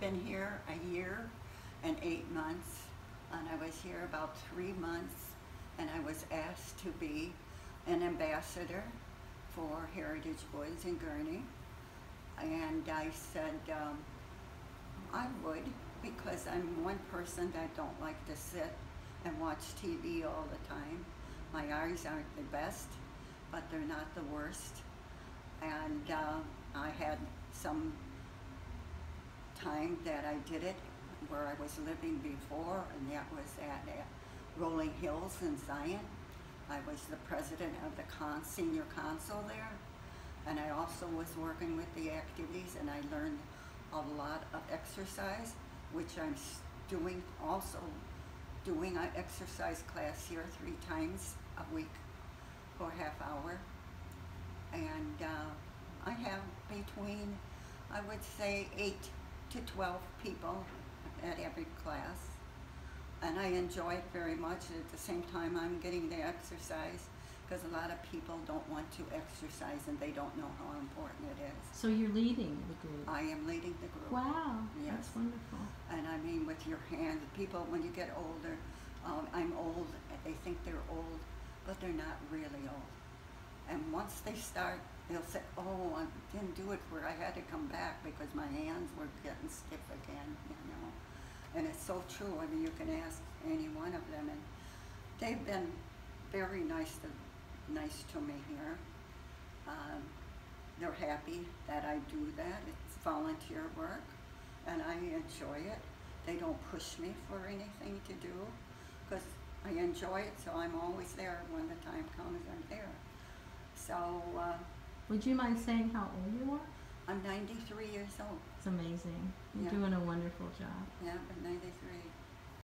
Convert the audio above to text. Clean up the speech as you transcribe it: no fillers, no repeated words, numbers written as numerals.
been here a year and 8 months, and I was here about 3 months, and I was asked to be an ambassador for Heritage Woods in Gurnee. And I said I would, because I'm one person that don't like to sit and watch TV all the time. My eyes aren't the best, but they're not the worst. And I had some time that I did it where I was living before, and that was at Rolling Hills in Zion. I was the president of the senior council there, and I also was working with the activities, and I learned a lot of exercise, which I'm doing also, doing an exercise class here 3 times a week for a half hour. And I have between, I would say, 8 to 12 people at every class, and I enjoy it very much. At the same time, I'm getting the exercise, because a lot of people don't want to exercise and they don't know how important it is. So you're leading the group? I am leading the group. Wow, yes. That's wonderful. And I mean, with your hands, people, when you get older, I'm old, they think they're old, but they're not really old. And once they start, they'll say, oh, I didn't do it where I had to come back because my hands were getting stiff again, you know. And it's so true. I mean, you can ask any one of them, and they've been very nice to me here. They're happy that I do that. It's volunteer work, and I enjoy it. They don't push me for anything to do, because I enjoy it, so I'm always there. When the time comes, I'm there. So, would you mind saying how old you are? I'm 93 years old. It's amazing. You're Yeah. doing a wonderful job. Yeah, I'm 93.